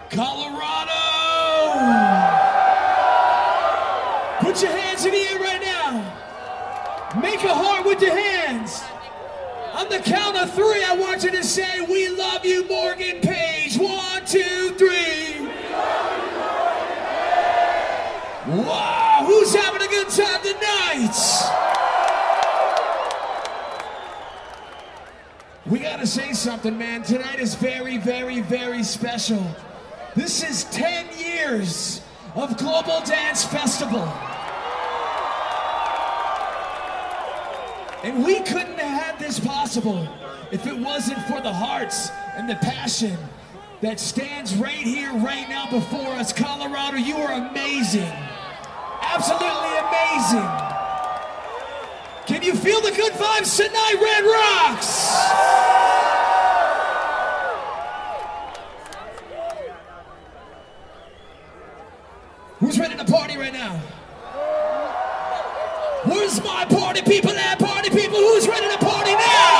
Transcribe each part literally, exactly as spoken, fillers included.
Colorado! Put your hands in the air right now. Make a heart with your hands. On the count of three, I want you to say, "We love you, Morgan Page." One, two, three. Wow, who's having a good time tonight? We gotta say something, man. Tonight is very, very, very special. This is ten years of Global Dance Festival. And we couldn't have had this possible if it wasn't for the hearts and the passion that stands right here, right now before us. Colorado, you are amazing. Absolutely amazing. Can you feel the good vibes tonight, Red Rocks? Who's ready to party right now? Where's my party people at? Party people, who's ready to party now?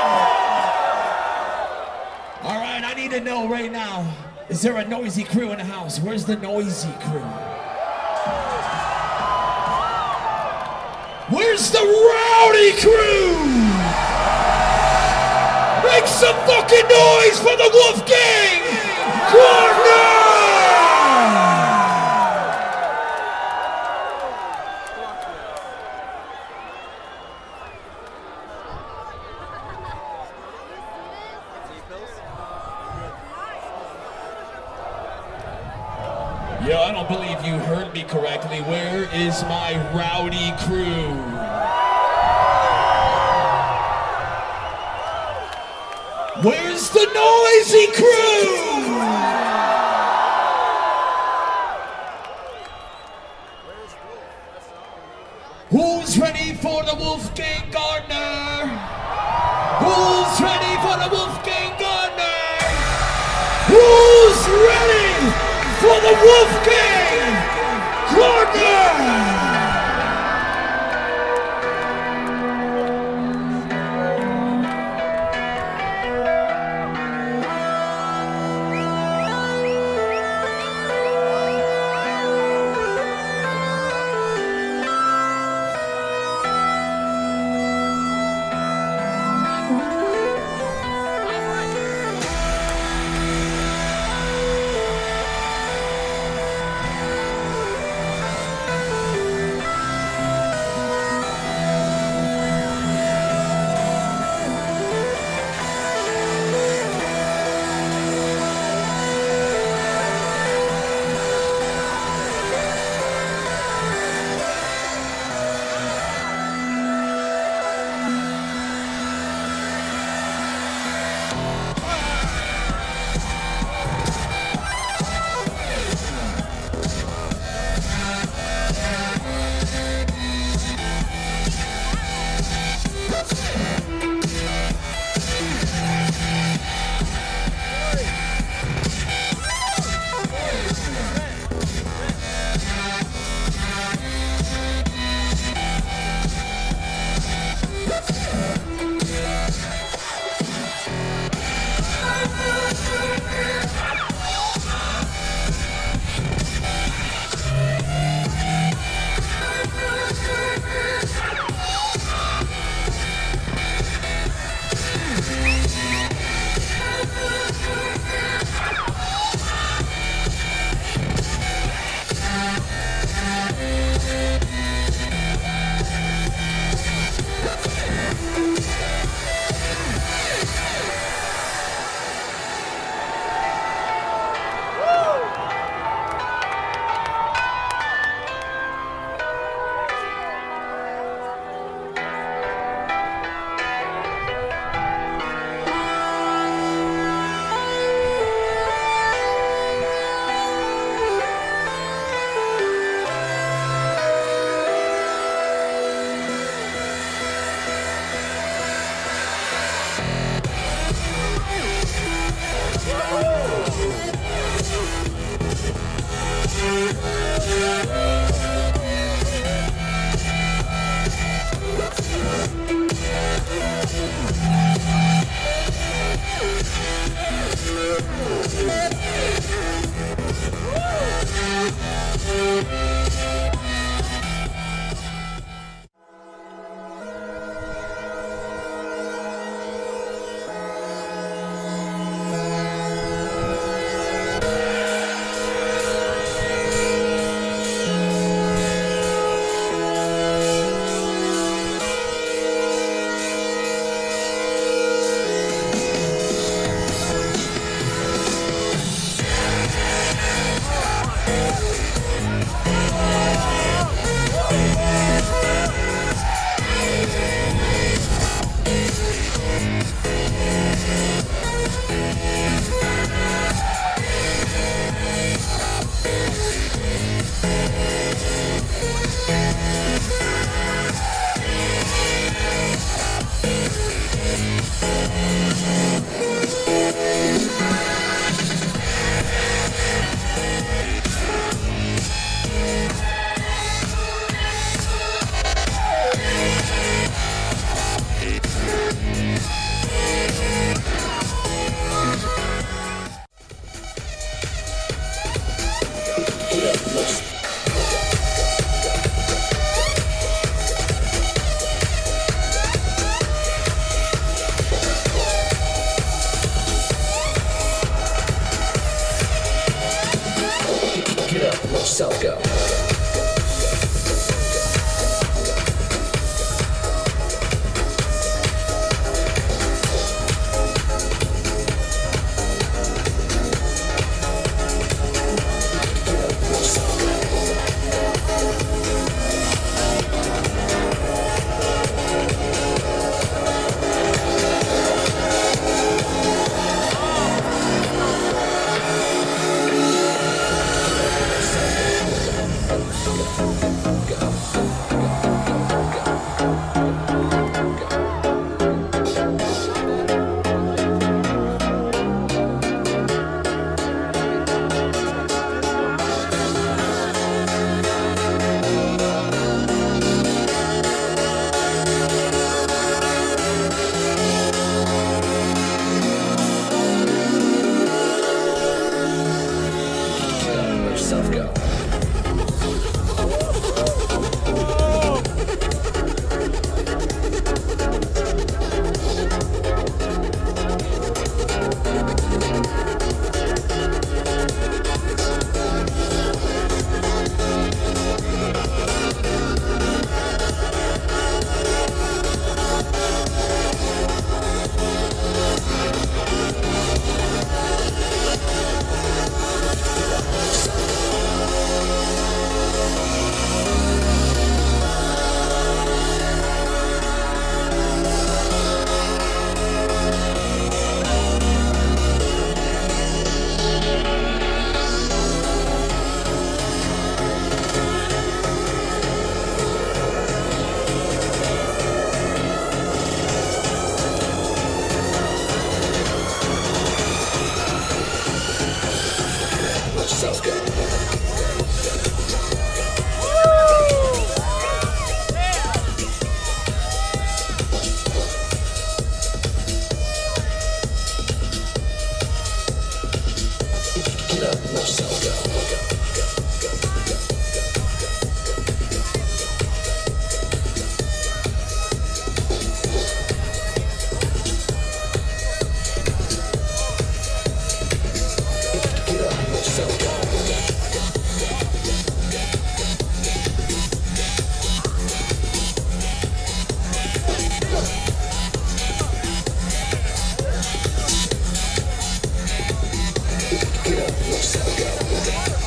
All right, I need to know right now, is there a noisy crew in the house? Where's the noisy crew? Where's the rowdy crew? Make some fucking noise for the Wolfgang Gardner! Yo, I don't believe you heard me correctly. Where is my rowdy crew? Where's the noisy crew? Who's ready for the Wolfgang Gardner? Who's ready for the Wolfgang Gardner? Who's ready for the Wolfgang Gardner? yourself go. Yourself go. Yourself go. Get up, yourself go. Get up, yourself go.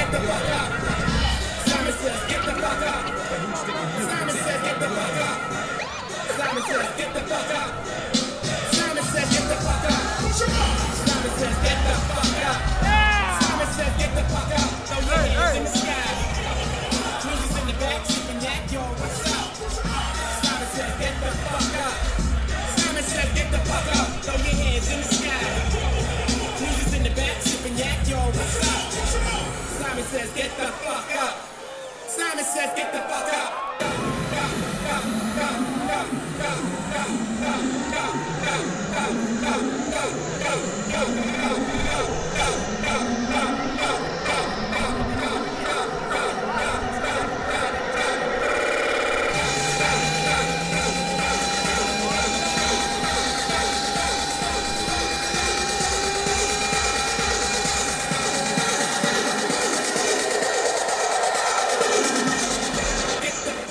get the fuck up. Simon says, get the fuck up. Simon says, get the fuck up. Simon says, get the fuck up. Simon says, get the fuck up. Simon says, get the fuck up. Simon says, get the fuck up. Throw your hands in the sky. Twinsies in the back, sipping yak, yo, what's up? Simon says, get the fuck up. Simon says, get the fuck up. Throw your hands in the sky. Twinsies in the back, sipping yak, yo, what's up? Simon says, get the fuck up. Simon says, get the fuck up. Get the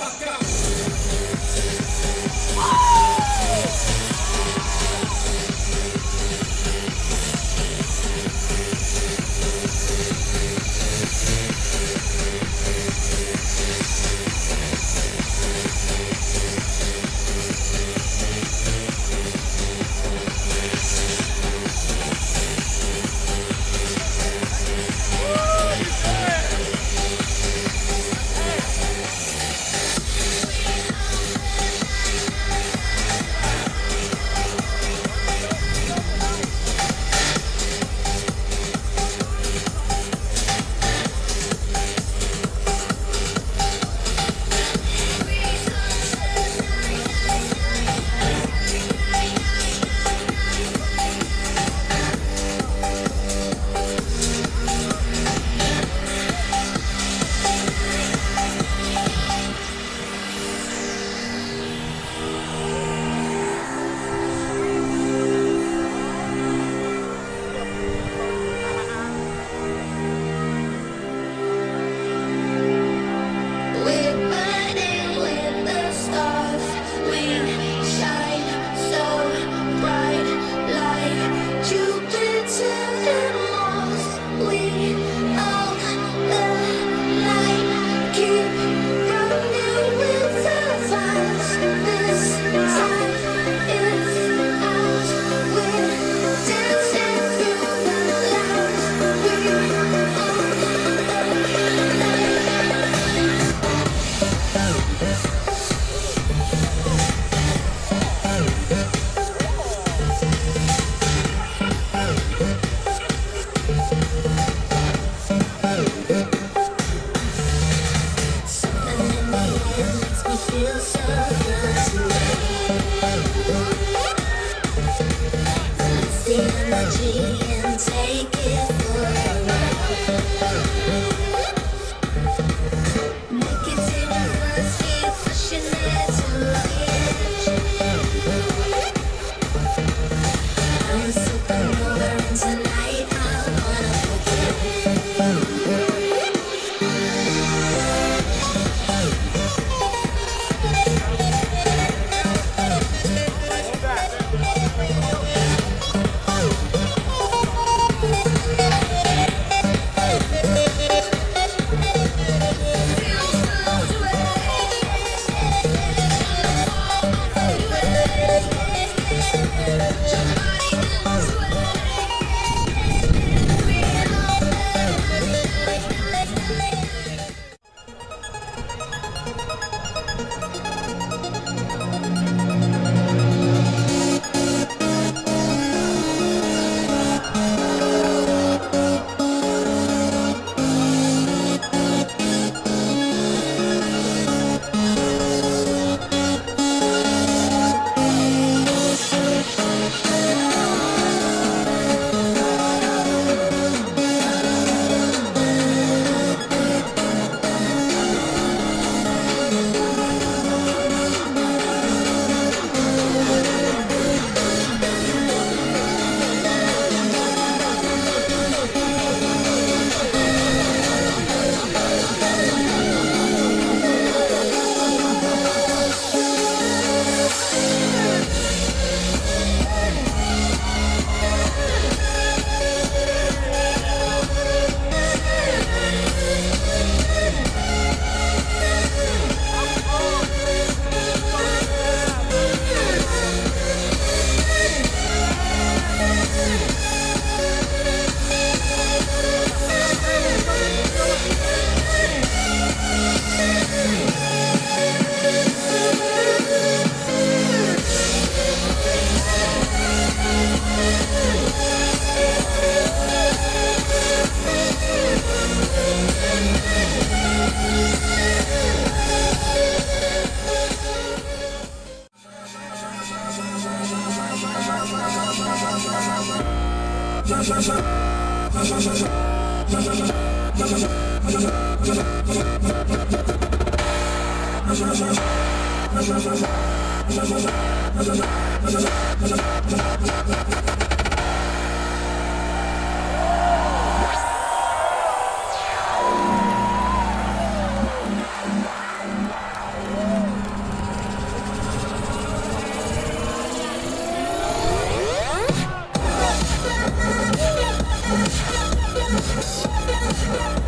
We'll be right back.